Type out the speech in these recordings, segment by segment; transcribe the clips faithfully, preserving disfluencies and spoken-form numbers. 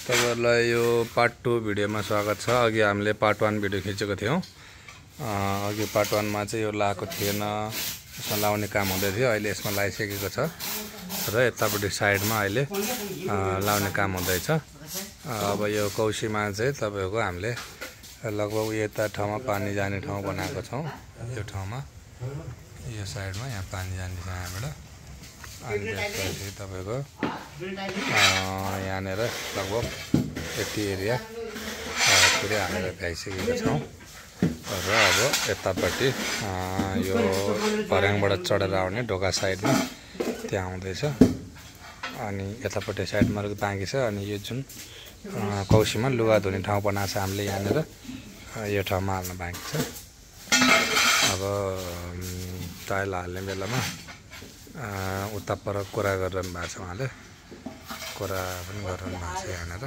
तपाईहरुलाई यो part two भिडियोमा स्वागत छ। अघि हामीले पार्ट वन भिडियो खिचेको थियौं। अघि पार्ट वन मा चाहिँ यो लाएको थिएन, यसमा लाउने काम हुँदै थियो। अहिले यसमा लाइसकेको छ र यतापट्टि साइडमा अहिले लाउने काम हुँदैछ। अब यो कौशीमा चाहिँ तपाईको हामीले लगभग यता ठाउँमा पानी जाने ठाउँ बनाएको छौं। यो ठाउँमा यो साइडमा यहाँ पानी जाने छ यहाँबाट। अनि त्यसपछि तपाईको यहाँनेर लगभग यति एरिया पुरै हालेर भ्याइसकेको छौं। र अब यतापट्टि यो भर्याङबाट चढेर आउने ढोका साइडमा त्यहाँ आउँदैछ। अनि यतापट्टि साइडमा बाँकी छ। अनि यो जुन कौशीमा लुगा धुने ठाउँ बनाएको छ हामीले यहाँनेर, यो ठाउँमा हाल्न बाँकी छ। अब टाइल हाल्ने बेलामा उता पर कुरा गरिरहनु भएको छ उहाँले, कुरा पनि गरिरहनु भएको छ यहाँनिर।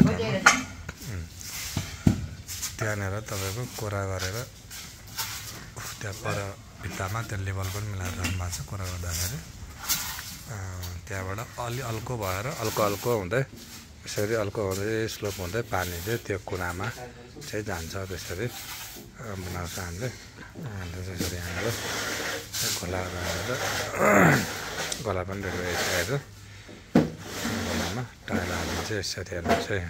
त्यहाँनिर तपाईँको कुरा गरेर त्यहाँ पर भित्तामा त्यो लेभल पनि मिलाएर रहनु भएको छ कुरा गर्दाखेरि। त्यहाँबाट अलि अल्को भएर अल्को अल्को हुँदै यसरी अल्को हुँदै स्लोप हुँदै पानी चाहिँ त्यो कुनामा चाहिँ जान्छ। त्यसरी बनाउँछ हामीले। त्यसरी यहाँनिर खोला गरेर खोला पनि रेडी भइसकेको छ। खोलामा टाइल हाल्नु चाहिँ यसरी हेर्नुहोस् है।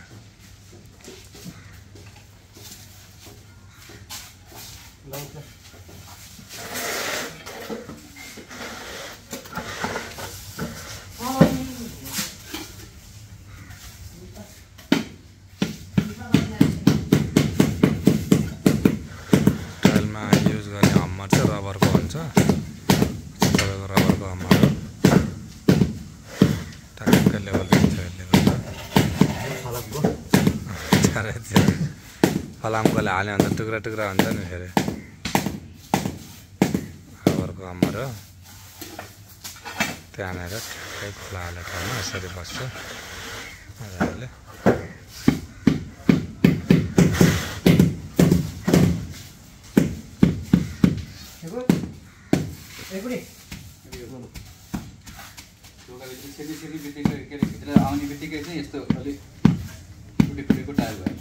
टाइलमा युज गर्ने हम्मर चाहिँ रबरको हुन्छ। तपाईँको रबरको हम्मर हो। ट्याक्कै लेभल दिन्छ यसले गर्दा। फलामकोले हाल्यो भने त टुक्रा टुक्रा हुन्छ नि फेरि। रबरको हम्मर हो। त्यहाँनिर ठ्याक्कै खोला हालेको ठाउँमा यसरी बस्छ मजाले। आउने बित्तिकै चाहिँ यस्तो अलिक फुटी फुटेको टाइल भयो।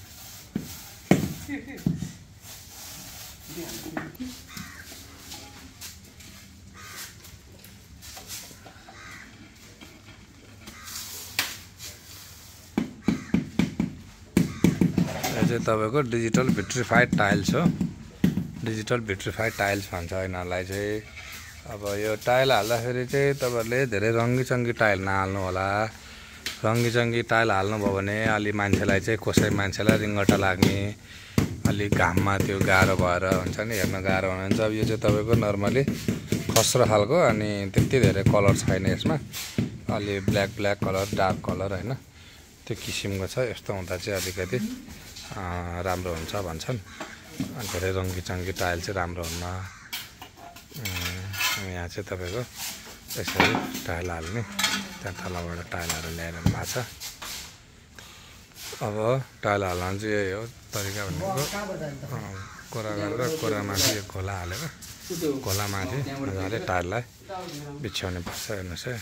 यो चाहिँ तपाईँको डिजिटल भिट्रिफाइड टाइल्स हो। डिजिटल भिट्रिफाइड टाइल्स भन्छ यिनीहरूलाई चाहिँ। अब यो टाइल हाल्दाखेरि चाहिँ तपाईँहरूले धेरै रङ्गी टाइल नहाल्नु होला। रङ्गी चङ्गी टाइल हाल्नुभयो भने अलि मान्छेलाई चाहिँ कसै मान्छेलाई रिङ्गटा लाग्ने, अलिक घाममा त्यो गाह्रो भएर हुन्छ नि, हेर्न गाह्रो हुनुहुन्छ। अब यो चाहिँ तपाईँको नर्मली खस्रो खालको, अनि त्यति धेरै कलर छैन यसमा। अलि black black colour, dark colour होइन, त्यो किसिमको छ। यस्तो हुँदा चाहिँ अलिकति राम्रो हुन्छ भन्छन्। धेरै रङ्गी चङ्गी टाइल चाहिँ राम्रो हुन्न। यहाँ चाहिँ तपाईँको यसरी टाइल हाल्ने, त्यहाँ तलबाट टाइलहरू ल्याएर भएको छ। अब टाइल हाल्न चाहिँ यही हो तरिका भनेको। कोरा गरेर कोरामाथि यो खोला हालेर खोलामाथि मजाले टाइललाई बिछ्याउनु पर्छ। हेर्नुहोस् है।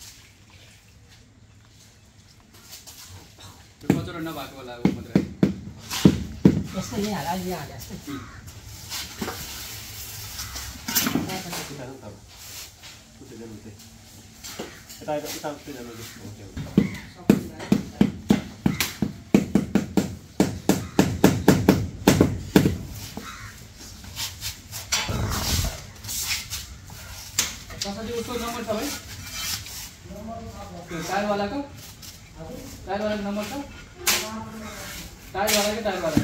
उसको नम्बर छ भाइ? त्यो टाइलवालाको टाइलवालाको नम्बर छ? टाइलवालाकै टाइलवाला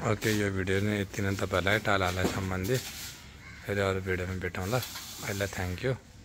ओके, यो भिडियो नै यति नै तपाईँहरूलाई टालाहरूलाई सम्बन्धी। फेरि अरू भिडियोमा भेटौँ ल। अहिले थ्याङ्क यू।